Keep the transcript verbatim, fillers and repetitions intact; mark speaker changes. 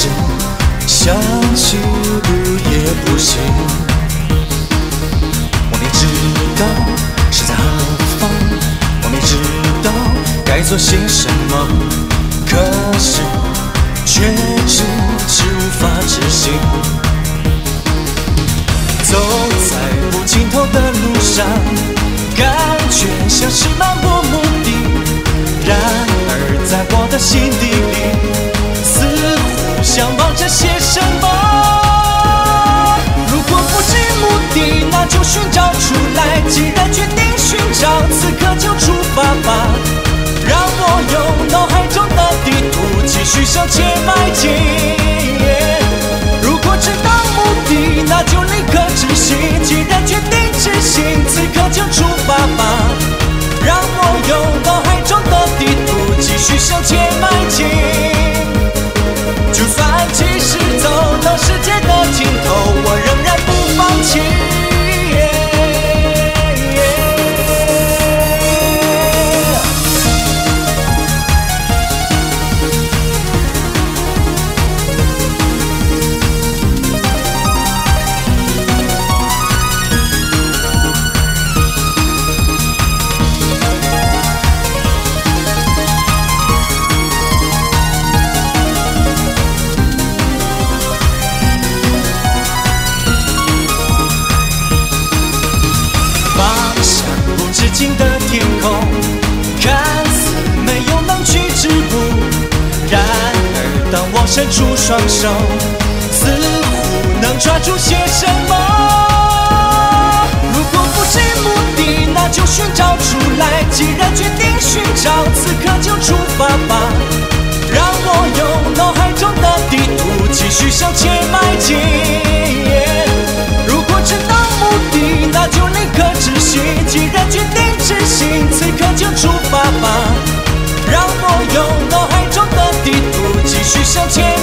Speaker 1: 是想起不也不行。我没知道身在何方，我没知道该做些什么，可是却迟迟无法执行。走在不尽头的路上，感觉像是漫无目的。然而在我的心底里，似乎向往着些什么。如果不知目的，那就寻找出来。既然决定寻找，此刻就出发吧。让我用脑海中的地图继续向前迈进。如果知道目的，那就立刻执行。既然决定执行，此刻就出发吧。让我用脑海中的地图继续向前迈进。就算即使走到世界的尽头，我仍然不放弃。的天空看似没有能去之物，然而当我伸出双手，似乎能抓住些什么。如果不是目的，那就寻找出来。既然决定寻找，此刻就出发吧。让我用脑海中的地图继续向前迈进。如果知道目的，那就立刻执行。既然决定执行，此刻就出发吧。让我用脑海中的地图继续向前